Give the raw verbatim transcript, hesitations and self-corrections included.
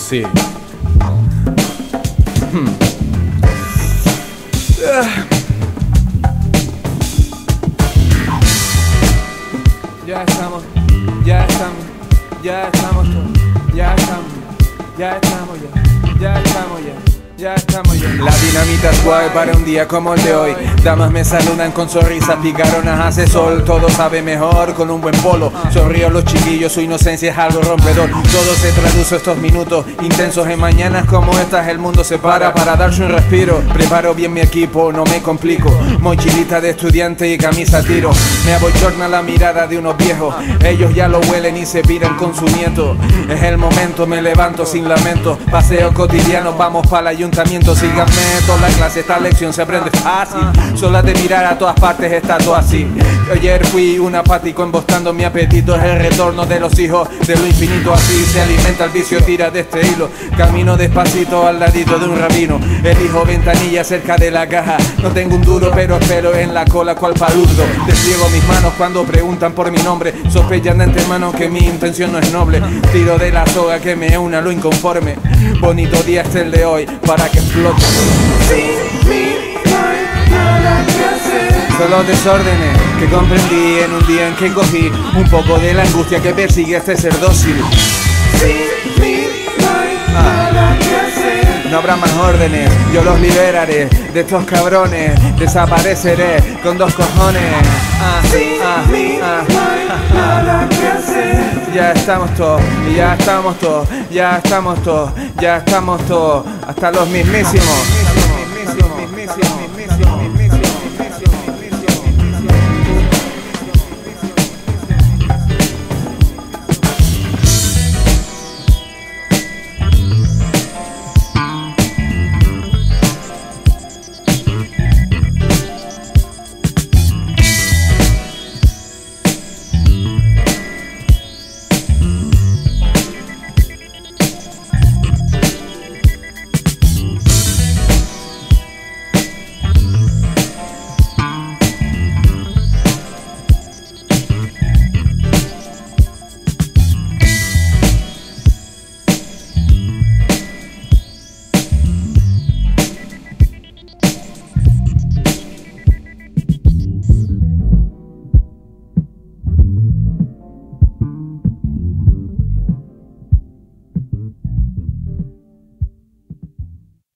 sí. Hmm. Ah. Ya estamos, ya estamos, ya estamos todos, ya estamos, ya estamos ya, ya estamos ya. Ya estamos ya. La dinamita es guay para un día como el de hoy. Damas me saludan con sonrisas picaronas, hace sol. Todo sabe mejor con un buen polo. Sonrío los chiquillos, su inocencia es algo rompedor. Todo se traduce estos minutos intensos en mañanas como estas. El mundo se para para darse un respiro. Preparo bien mi equipo, no me complico. Mochilita de estudiante y camisa tiro. Me abochorna la mirada de unos viejos. Ellos ya lo huelen y se piran con su nieto. Es el momento, me levanto sin lamento. Paseo cotidiano, vamos para la ayuntamiento. Síganme, toda la clase, esta lección se aprende fácil. Solo de mirar a todas partes está todo así. Ayer fui un apático embostando mi apetito. Es el retorno de los hijos de lo infinito. Así se alimenta el vicio, tira de este hilo. Camino despacito al ladito de un rabino. Elijo ventanilla cerca de la caja. No tengo un duro pero espero en la cola cual palurdo. Despliego mis manos cuando preguntan por mi nombre. Sospechan de antemano que mi intención no es noble. Tiro de la soga que me una lo inconforme. Bonito día este el de hoy para que explote. Sin mí no hay nada que hacer. Solo desórdenes que comprendí en un día en que cogí un poco de la angustia que persigue este ser dócil. Sin mí no hay Ah. nada que hacer. No habrá más órdenes, yo los liberaré de estos cabrones. Desapareceré con dos cojones. Ah, Sin ah, mí ah. no hay nada que hacer. Ya estamos todos, ya estamos todos, ya estamos todos, ya estamos todos, hasta los mismísimos. Hasta los mismísimos, mismísimos.